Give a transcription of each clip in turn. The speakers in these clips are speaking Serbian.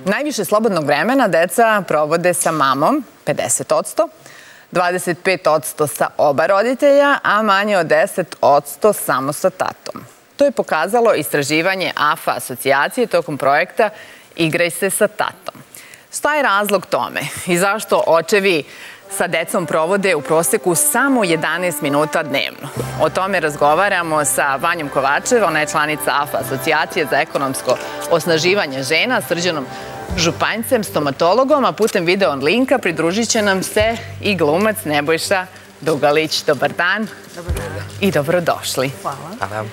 Najviše slobodnog vremena deca provode sa mamom, 50%, 25% sa oba roditelja, a manje od 10% samo sa tatom. To je pokazalo istraživanje AFA asocijacije tokom projekta Igraj se sa tatom. Šta je razlog tome i zašto očevi sa decom provode u proseku samo 11 minuta dnevno? O tome razgovaramo sa Vanjom Kovačev, ona je članica AFA asocijacije za ekonomsko osnaživanje žena, Srđanom Županjcem, stomatologom, a putem video linka pridružit će nam se i glumac Nebojša Dugalić. Dobar dan. Dobar dan. I dobrodošli. Hvala.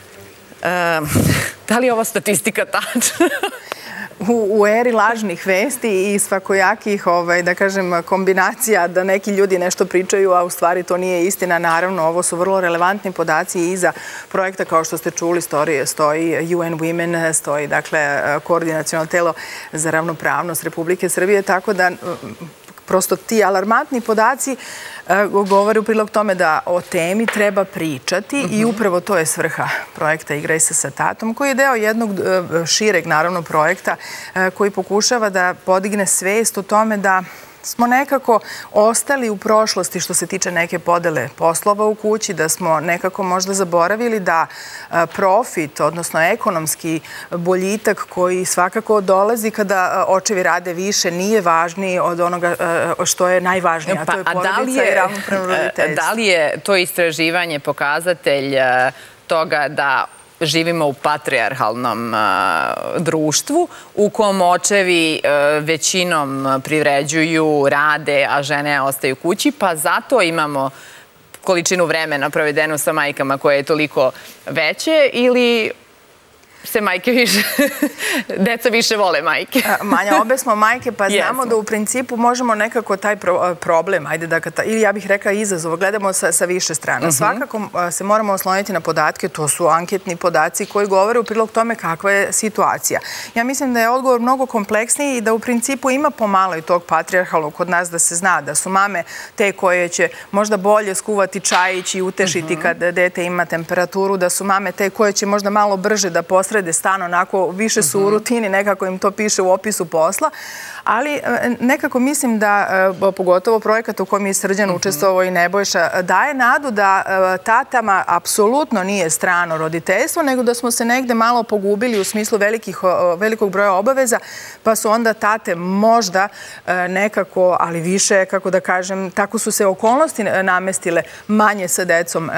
Da li je ova statistika tačna? U eri lažnih vesti i svakojakih, da kažem, kombinacija da neki ljudi nešto pričaju, a u stvari to nije istina. Naravno, ovo su vrlo relevantni podaci i iza projekta, kao što ste čuli, stoji UN Women, stoji, dakle, Koordinaciono telo za ravnopravnost Republike Srbije, tako da prosto ti alarmantni podaci govore u prilog tome da o temi treba pričati i upravo to je svrha projekta Igraj se sa tatom, koji je deo jednog šireg, naravno, projekta koji pokušava da podigne svest o tome da smo nekako ostali u prošlosti što se tiče neke podele poslova u kući, da smo nekako možda zaboravili da profit, odnosno ekonomski boljitak koji svakako dolazi kada očevi rade više, nije važniji od onoga što je najvažnije, a to je porodica i ravnopravno roditeljstvo. Da li je to istraživanje pokazatelj toga da živimo u patrijarhalnom društvu u kom očevi većinom privređuju, rade, a žene ostaju kući, pa zato imamo količinu vremena provedenu sa majkama koje je toliko veće, ili se majke više, deca više vole majke? Manja, obe smo majke, pa znamo da u principu možemo nekako taj problem, ili ja bih rekla izazov, gledamo sa više strana. Svakako se moramo osloniti na podatke, to su anketni podaci koji govore u prilog tome kakva je situacija. Ja mislim da je odgovor mnogo kompleksniji i da u principu ima pomalo i tog patrijarhalnog kod nas, da se zna da su mame te koje će možda bolje skuvati čajić i utešiti kad dete ima temperaturu, da su mame te koje će možda malo brže da srede stan, onako više su u rutini, nekako im to piše u opisu posla, ali nekako mislim da, pogotovo projekat u kojem je Srđan učestvovao i Nebojša, daje nadu da tatama apsolutno nije strano roditeljstvo, nego da smo se negde malo pogubili u smislu velikog broja obaveza, pa su onda tate možda nekako, ali više, kako da kažem, tako su se okolnosti namestile manje sa decom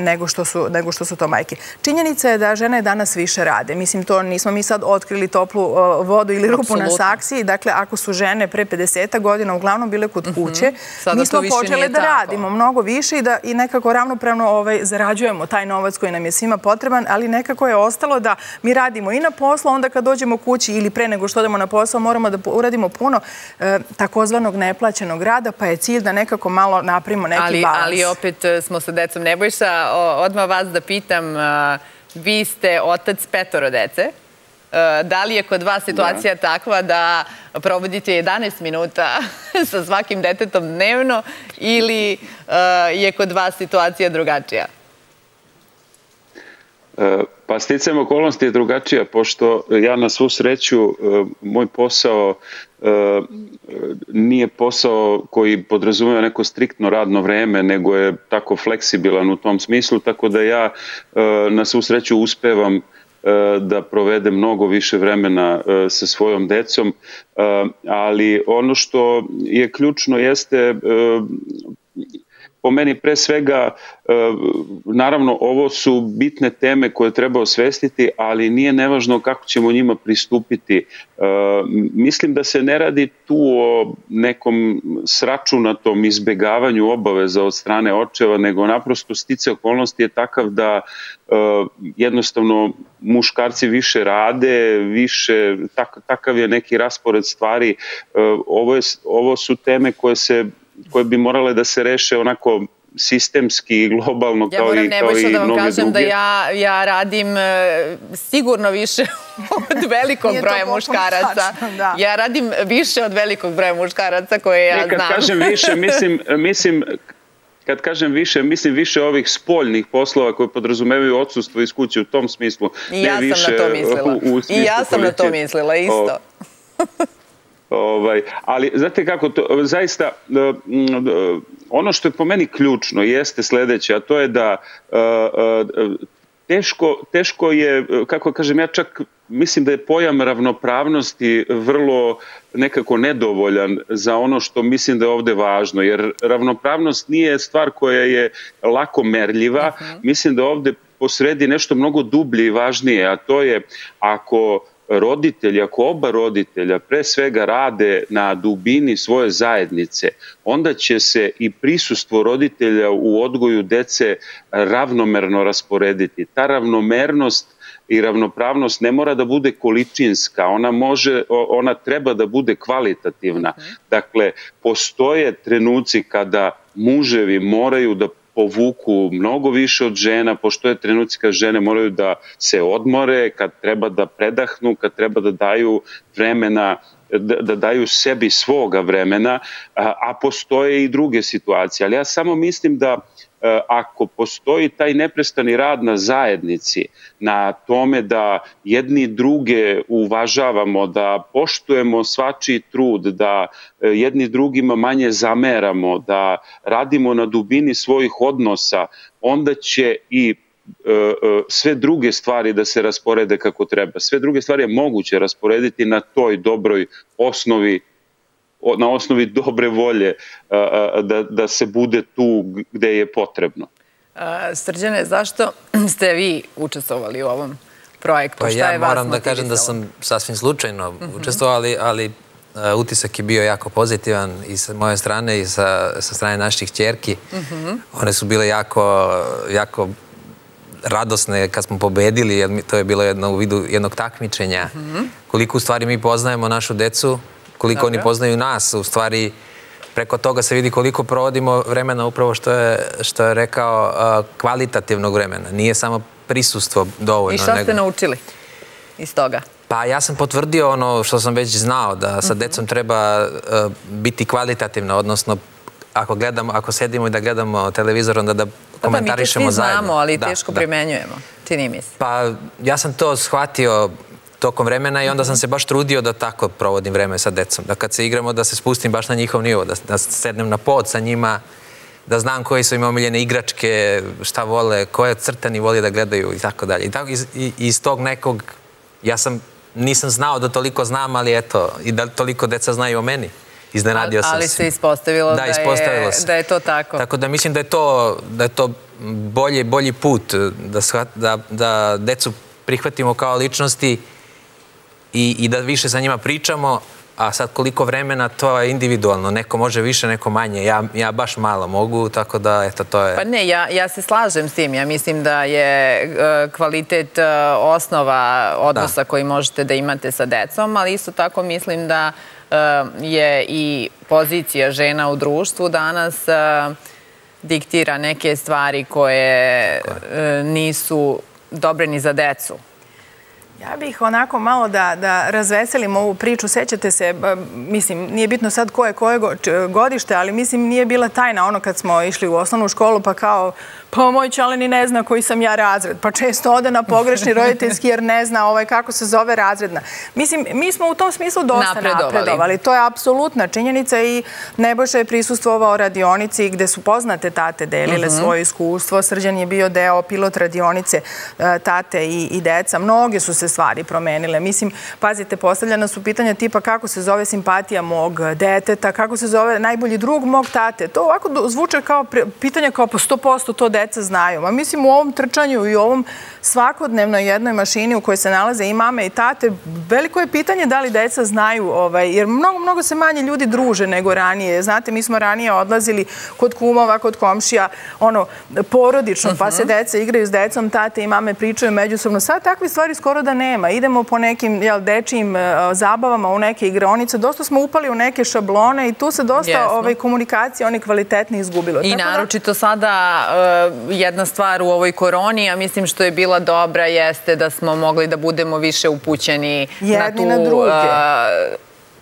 nego što su to majke. Činjenica je da žene danas više rade. Mislim, to nismo mi sad otkrili toplu vodu ili rupu na saksiji. Dakle, ako su žene pre 50 godina uglavnom bile kod kuće, mi smo počele da radimo mnogo više i nekako ravnopravno zarađujemo taj novac koji nam je svima potreban, ali nekako je ostalo da mi radimo i na poslu, onda kad dođemo kući ili pre nego što odemo na posao moramo da uradimo puno takozvanog neplaćenog rada, pa je cilj da nekako malo napravimo neki balans. Ali opet smo sa decom. Nebojša, odmah vas da pitam, vi ste otac 5 dece. Da li je kod vas situacija takva da provodite 11 minuta sa svakim detetom dnevno ili je kod vas situacija drugačija? Pa sticajem okolnosti je drugačija, pošto ja na svu sreću, moj posao nije posao koji podrazumeva neko striktno radno vreme, nego je tako fleksibilan u tom smislu, tako da ja na svu sreću uspevam da provedem mnogo više vremena sa svojom decom, ali ono što je ključno jeste, po meni pre svega, naravno ovo su bitne teme koje treba osvestiti, ali nije nevažno kako ćemo njima pristupiti. Mislim da se ne radi tu o nekom sračunatom izbegavanju obaveza od strane očeva, nego naprosto sticaj okolnosti je takav da jednostavno muškarci više rade, takav je neki raspored stvari. Ovo su teme koje bi morale da se reše onako sistemski i globalno kao i mnoge druge. Ja moram, Nebojša, da vam kažem da ja radim sigurno više od velikog broja muškaraca. Ja radim više od velikog broja muškaraca koje ja znam. Kad kažem više, mislim više ovih spoljnih poslova koje podrazumevaju odsustvo iz kuće u tom smislu. I ja sam na to mislila. I ja sam na to mislila, isto. Ali znate kako, zaista ono što je po meni ključno jeste sljedeće, a to je da teško je, kako kažem, ja čak mislim da je pojam ravnopravnosti vrlo nekako nedovoljan za ono što mislim da je ovdje važno, jer ravnopravnost nije stvar koja je lako merljiva. Mislim da ovdje posredi nešto mnogo dublje i važnije, a to je ako oba roditelja pre svega rade na dubini svoje zajednice, onda će se i prisustvo roditelja u odgoju dece ravnomerno rasporediti. Ta ravnomernost i ravnopravnost ne mora da bude količinska, ona treba da bude kvalitativna. Dakle, postoje trenuci kada muževi moraju da povuku mnogo više od žena, postoje trenuci kad žene moraju da se odmore, kad treba da predahnu, kad treba da daju vremena, da daju sebi svoga vremena, a postoje i druge situacije. Ali ja samo mislim da ako postoji taj neprestani rad na zajednici, na tome da jedni druge uvažavamo, da poštujemo svačiji trud, da jedni drugima manje zameramo, da radimo na dubini svojih odnosa, onda će i sve druge stvari da se rasporede kako treba. Sve druge stvari je moguće rasporediti na toj dobroj osnovi, na osnovi dobre volje da se bude tu gde je potrebno. Srđane, zašto ste vi učestvovali u ovom projektu? Pa ja moram da kažem da sam sasvim slučajno učestvovao, ali utisak je bio jako pozitivan i sa moje strane i sa strane naših ćerki. One su bile jako radosne kad smo pobedili, jer to je bilo u vidu jednog takmičenja. Koliko u stvari mi poznajemo našu decu, koliko oni poznaju nas, u stvari preko toga se vidi koliko provodimo vremena, upravo što je rekao, kvalitativnog vremena. Nije samo prisustvo dovoljno. I šta ste naučili iz toga? Pa ja sam potvrdio ono što sam već znao, da sa decom treba biti kvalitativno, odnosno ako sedimo i da gledamo televizor, onda da komentarišemo zajedno. Mi to svi znamo, ali teško primenjujemo, čini mi se. Pa ja sam to shvatio tokom vremena i onda sam se baš trudio da tako provodim vreme sa decom. Da kad se igramo, da se spustim baš na njihov nivo, da sednem na pod sa njima, da znam koji su im omiljene igračke, šta vole, koje crtani voli da gledaju i tako dalje. I iz tog nekog, nisam znao da toliko znam, ali eto, i da toliko deca znaju o meni. Iznenadio sam se. Ali se ispostavilo da je to tako. Tako da mislim da je to bolji put, da decu prihvatimo kao ličnosti i da više sa njima pričamo, a sad koliko vremena, to je individualno. Neko može više, neko manje. Ja baš malo mogu, tako da, eto, to je... Pa ne, ja se slažem s tim. Ja mislim da je kvalitet osnova odnosa koji možete da imate sa decom, ali isto tako mislim da je i pozicija žena u društvu danas diktira neke stvari koje nisu dobre ni za decu. Ja bih onako malo da razveselim ovu priču. Sećate se, mislim, nije bitno sad koje godište, ali mislim nije bila tajna ono kad smo išli u osnovnu školu pa kao, pa moj ćale ni ne zna koji sam ja razred. Pa često ode na pogrešni roditeljski jer ne zna kako se zove razredna. Mislim, mi smo u tom smislu dosta napredovali. To je apsolutna činjenica i Nebojša je prisustvovao radionici gde su poznate tate delile svoje iskustvo. Srđan je bio deo pilot radionice tate i deca. Mnoge su se stvari promenile. Mislim, pazite, postavljena su pitanja tipa kako se zove simpatija mog deteta, kako se zove najbolji drug mog tate. To ovako zvuče kao pitanja kao po 100% to deca znaju. Ma mislim u ovom trčanju i u ovom svakodnevnoj jednoj mašini u kojoj se nalaze i mame i tate, veliko je pitanje da li deca znaju, jer mnogo se manje ljudi druže nego ranije. Znate, mi smo ranije odlazili kod kumova, kod komšija, porodično, pa se deca igraju s decom, tate i mame pričaju međusobno. Sad takve stvari skoro da nema. Idemo po nekim dečijim zabavama u neke igraonice. Dosta smo upali u neke šablone i tu se dosta komunikacije onih kvalitetnih izgubilo. I naročito sada jedna stvar u ovoj koroni, a mislim što je bila dobra, jeste da smo mogli da budemo više upućeni jedni na druge.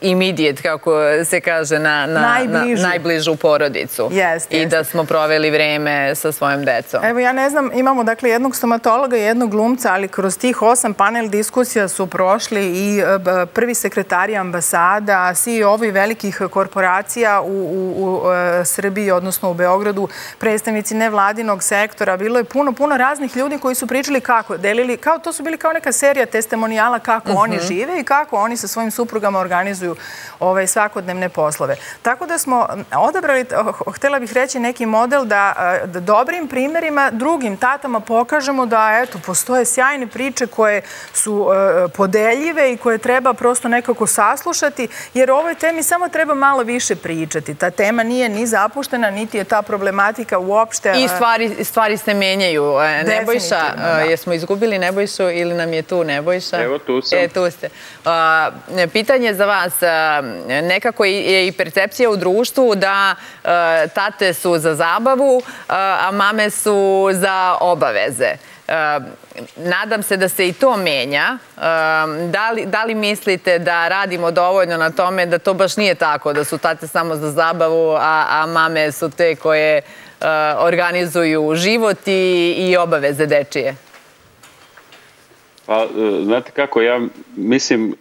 immediate, kako se kaže, na najbližu porodicu. I da smo proveli vreme sa svojom decom. Evo, ja ne znam, imamo dakle jednog stomatologa i jednog glumca, ali kroz tih 8 panel diskusija su prošli i prvi sekretari ambasada, CEO-ovi velikih korporacija u Srbiji, odnosno u Beogradu, predstavnici nevladinog sektora. Bilo je puno raznih ljudi koji su pričali kako, delili, to su bili kao neka serija testimonijala kako oni žive i kako oni sa svojim suprugama organizuju svakodnevne poslove. Tako da smo odabrali, htjela bih reći, neki model da dobrim primjerima drugim tatama pokažemo da, eto, postoje sjajne priče koje su podeljive i koje treba prosto nekako saslušati, jer o ovoj temi samo treba malo više pričati. Ta tema nije ni zapuštena, niti je ta problematika uopšte... I stvari se menjaju. Nebojša, jesmo izgubili Nebojšu ili nam je tu Nebojša? Evo, tu sam. Tu ste. Pitanje za vas. Nekako je i percepcija u društvu da tate su za zabavu, a mame su za obaveze. Nadam se da se i to menja. Da li mislite da radimo dovoljno na tome da to baš nije tako, da su tate samo za zabavu, a mame su te koje organizuju život i obaveze dečije? Pa, znate kako, ja mislim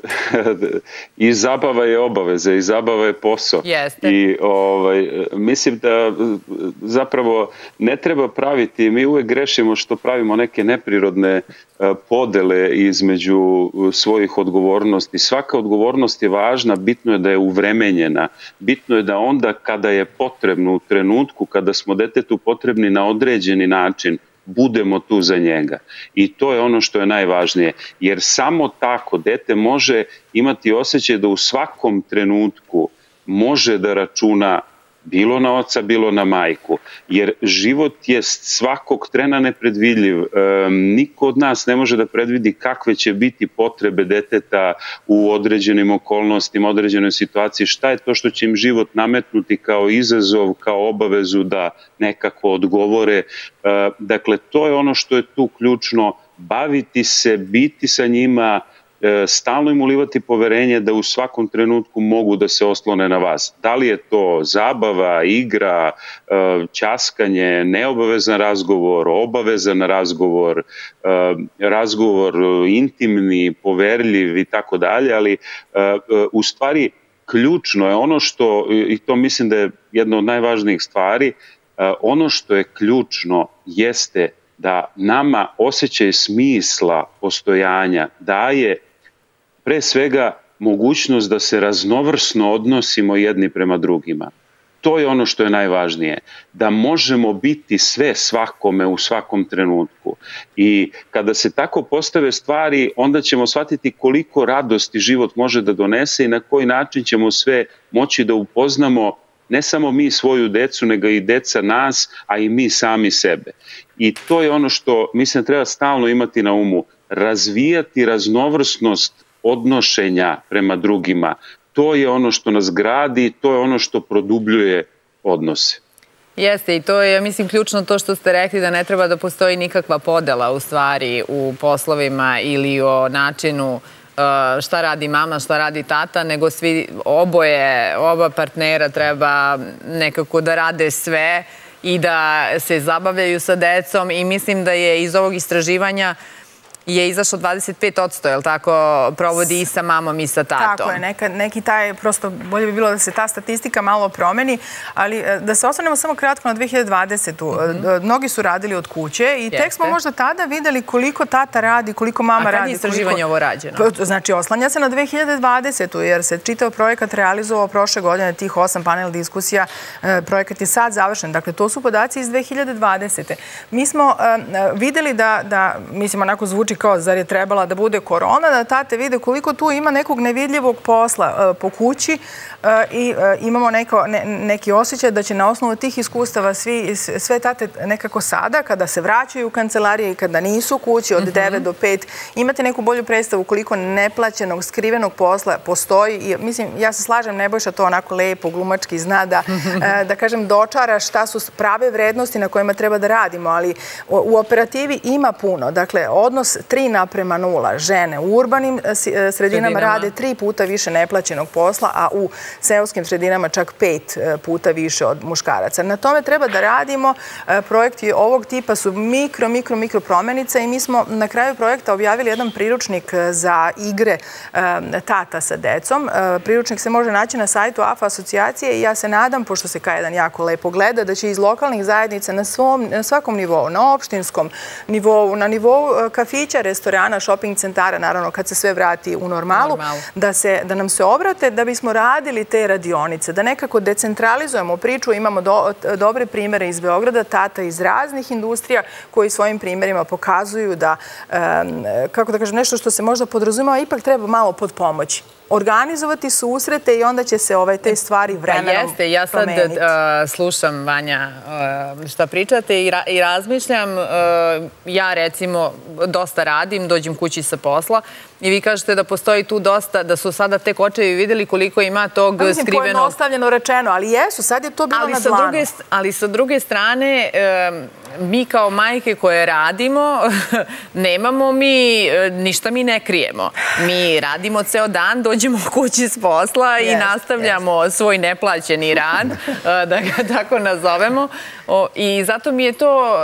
i zabava je obaveza, i zabava je posao. I mislim da zapravo ne treba praviti, mi uvek grešimo što pravimo neke neprirodne podele između svojih odgovornosti. Svaka odgovornost je važna, bitno je da je uvremenjena, bitno je da onda kada je potrebno, u trenutku kada smo detetu potrebni na određeni način, budemo tu za njega. I to je ono što je najvažnije. Jer samo tako dete može imati osjećaj da u svakom trenutku može da računa bilo na oca, bilo na majku. Jer život je svakog trena nepredvidljiv. Niko od nas ne može da predvidi kakve će biti potrebe deteta u određenim okolnostima, određenoj situaciji. Šta je to što će im život nametnuti kao izazov, kao obavezu da nekako odgovore. Dakle, to je ono što je tu ključno. Baviti se, biti sa njima, stalno im ulivati poverenje da u svakom trenutku mogu da se oslone na vas. Da li je to zabava, igra, ćaskanje, neobavezan razgovor, obavezan razgovor, razgovor intimni, poverljiv i tako dalje, ali u stvari ključno je ono što, i to mislim da je jedna od najvažnijih stvari, ono što je ključno jeste da nama osjećaj smisla postojanja daje pre svega mogućnost da se raznovrsno odnosimo jedni prema drugima. To je ono što je najvažnije, da možemo biti sve svakome u svakom trenutku. I kada se tako postave stvari, onda ćemo shvatiti koliko radosti život može da donese i na koji način ćemo sve moći da upoznamo ne samo mi svoju decu, nego i deca nas, a i mi sami sebe. I to je ono što mislim treba stalno imati na umu, razvijati raznovrsnost odnošenja prema drugima. To je ono što nas gradi, to je ono što produbljuje odnose. Jeste, i to je, ja mislim, ključno to što ste rekli, da ne treba da postoji nikakva podela u stvari u poslovima ili o načinu šta radi mama, šta radi tata, nego svi oba partnera treba nekako da rade sve i da se zabavljaju sa decom, i mislim da je iz ovog istraživanja je izašlo 25%, je li tako, provodi i sa mamom i sa tatom. Tako je, neki taj, prosto bolje bi bilo da se ta statistika malo promeni, ali da se osvrnemo samo kratko na 2020. Mnogi su radili od kuće i tek smo možda tada videli koliko tata radi, koliko mama radi. A kad je istraživanje ovo rađeno? Znači, oslanja se na 2020. jer se čitav projekat realizovao prošle godine, tih 8 panel diskusija, projekat je sad završen. Dakle, to su podaci iz 2020. Mi smo videli da, mislim, onako zvuči kao zar je trebala da bude korona, da tate vide koliko tu ima nekog nevidljivog posla po kući i imamo neki osjećaj da će na osnovu tih iskustava sve tate nekako sada, kada se vraćaju u kancelarije i kada nisu kući od 9 do 5, imate neku bolju predstavu koliko neplaćenog, skrivenog posla postoji. Mislim, ja se slažem, Nebojša to onako lepo, glumački zna da kažem, dočara šta su prave vrednosti na kojima treba da radimo, ali u operativi ima puno. Dakle, odnos 3:0. Žene u urbanim sredinama rade 3 puta više neplaćenog posla, a u seoskim sredinama čak 5 puta više od muškaraca. Na tome treba da radimo. Projekti ovog tipa su mikro promenice i mi smo na kraju projekta objavili jedan priručnik za igre tata sa decom. Priručnik se može naći na sajtu AFA asocijacije i ja se nadam, pošto se K1 jako lepo gleda, da će iz lokalnih zajednica na svakom nivou, na opštinskom nivou, na nivou kafića, restorana, shopping centara, naravno kad se sve vrati u normalu, da nam se obrate, da bismo radili te radionice, da nekako decentralizujemo priču. Imamo dobre primere iz Beograda, tata iz raznih industrija koji svojim primjerima pokazuju da, kako da kažem, nešto što se možda podrazumeva, ipak treba malo pod pomoći. Organizovati susrete i onda će se te stvari vremenom promeniti. Ja sad slušam, Vanja, šta pričate i razmišljam. Ja, recimo, dosta radim, dođem kući sa posla i vi kažete da postoji tu dosta, da su sada tek očevi vidjeli koliko ima tog skrivenog... Mislim, pojednostavljeno rečeno, ali jesu, sad je to bilo na dlanu. Ali sa druge strane, mi kao majke koje radimo, nemamo mi, ništa mi ne krijemo. Mi radimo ceo dan, dođemo kući s posla i nastavljamo svoj neplaćeni rad, da ga tako nazovemo. I zato mi je to,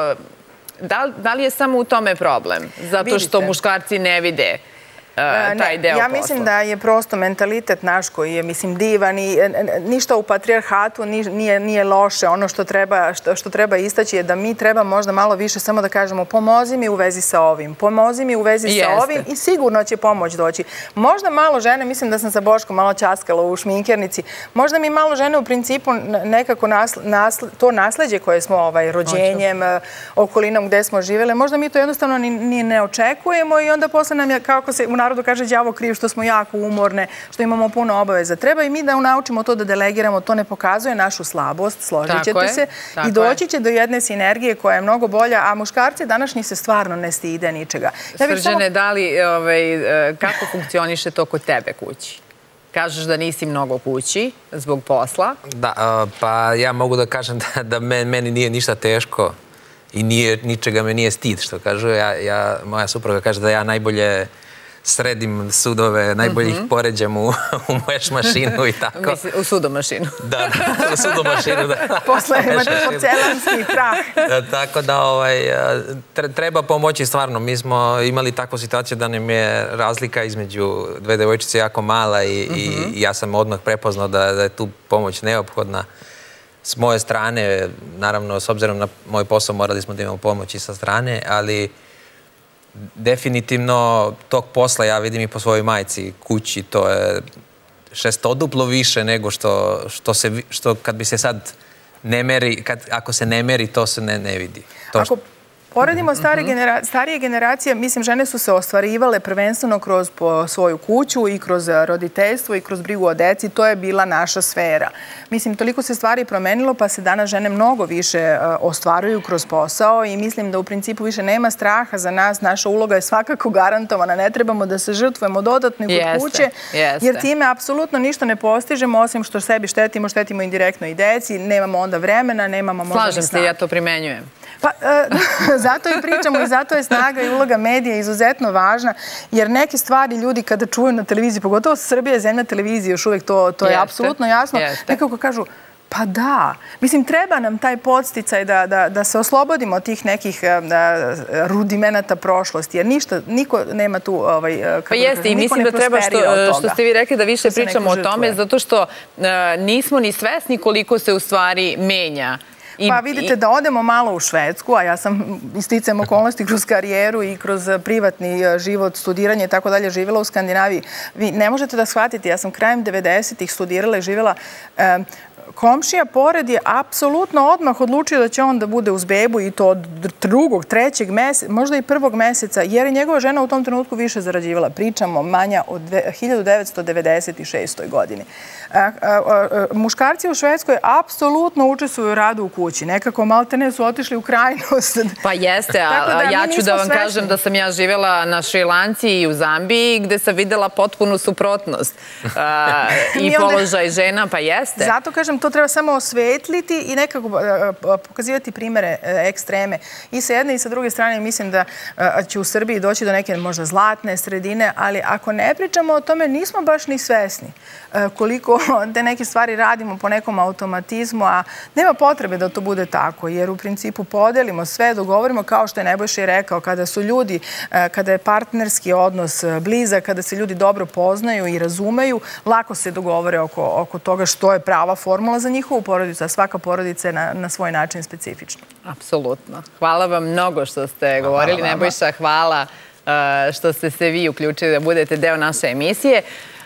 da li je samo u tome problem? Zato što muškarci ne vide taj deo posla. Ja mislim da je prosto mentalitet naš koji je, mislim, divan i ništa u patrijarhatu nije loše. Ono što treba istaći je da mi treba možda malo više samo da kažemo pomozi mi u vezi sa ovim, pomozi mi u vezi sa ovim i sigurno će pomoć doći. Možda malo žene, mislim da sam sa Boškom malo ćaskala u šminkernici, možda mi malo žene u principu nekako to nasleđe koje smo rođenjem, okolinom gde smo živele, možda mi to jednostavno ni ne očekujemo i onda posle nam je, kako se u narodu kaže, đavo kriv što smo jako umorne, što imamo puno obaveza. Treba i mi da naučimo to da delegiramo, to ne pokazuje našu slabost, složit ćete se, i doći će do jedne sinergije koja je mnogo bolja, a muškarci današnji se stvarno ne stide ničega. Srđane, kako funkcioniše to kod tebe kući? Kažeš da nisi mnogo kući zbog posla. Da, pa ja mogu da kažem da meni nije ništa teško i ničega me nije stid, što kažu. Moja supruga kaže da ja najbolje sredim sudove, najbolje ih poređam u meš mašinu i tako. U sudomašinu. Da, u sudomašinu, da. Posle imate porcelanski prah. Tako da treba pomoći stvarno. Mi smo imali takvu situaciju da nam je razlika između dve devojčice jako mala i ja sam odmah prepoznao da je tu pomoć neophodna. S moje strane, naravno, s obzirom na moj posao, morali smo da imamo pomoć i sa strane, ali definitivno tog posla ja vidim i po svojoj majci kući, to je šestoduplo više nego što kad bi se sad ne meri, ako se ne meri, to se ne vidi. Ako poredimo starije generacije, mislim, žene su se ostvarivale prvenstveno kroz svoju kuću i kroz roditeljstvo i kroz brigu o deci. To je bila naša sfera. Mislim, toliko se stvari promenilo, pa se danas žene mnogo više ostvaruju kroz posao i mislim da u principu više nema straha za nas. Naša uloga je svakako garantovana. Ne trebamo da se žrtvujemo dodatno i kod kuće, jer time apsolutno ništa ne postižemo, osim što sebi štetimo indirektno i deci. Nemamo onda vremena, nemamo možda ni snaga. Slažem se, ja to primenjujem. Pa, zato i pričamo i zato je snaga i uloga medija izuzetno važna, jer neke stvari ljudi kada čuju na televiziji, pogotovo Srbija je zemlja televizije, još uvijek to je apsolutno jasno, nekako kažu, pa da, mislim, treba nam taj podsticaj da se oslobodimo tih nekih rudimenata prošlosti, jer niko nema tu... Pa jeste, i mislim da treba, što ste vi rekli, da više pričamo o tome, zato što nismo ni svesni koliko se u stvari menja. Pa vidite da odemo malo u Švedsku, a ja sam isticajem okolnosti kroz karijeru i kroz privatni život, studiranje i tako dalje živjela u Skandinaviji. Vi ne možete da shvatite, ja sam krajem 90-ih studirala i živjela. Komšija pored je apsolutno odmah odlučio da će on da bude uz bebu i to od drugog, trećeg meseca, možda i prvog meseca, jer je njegova žena u tom trenutku više zarađivala. Pričamo manja od 1996. godini. Muškarci u Švedskoj apsolutno učestvuju u radu u kući. Nekako maltene su otišli u krajnost. Pa jeste, a ja ću da vam kažem da sam ja živjela na Šrilanci i u Zambiji, gde sam videla potpunu suprotnost i položaj žena, pa jeste. Zato kažem, to treba samo osvetliti i nekako pokazivati primere ekstreme. I sa jedne i sa druge strane mislim da će u Srbiji doći do neke možda zlatne sredine, ali ako ne pričamo o tome, nismo baš ni svesni koliko te neke stvari radimo po nekom automatizmu, a nema potrebe da to bude tako, jer u principu podelimo sve, dogovorimo, kao što je Nebojša i rekao, kada su ljudi, kada je partnerski odnos blizak, kada se ljudi dobro poznaju i razumeju, lako se dogovore oko toga što je prava formula za njihovu porodicu, a svaka porodica je na svoj način specifična. Apsolutno. Hvala vam mnogo što ste govorili. Nebojša, hvala što ste se vi uključili da budete deo naše emisije.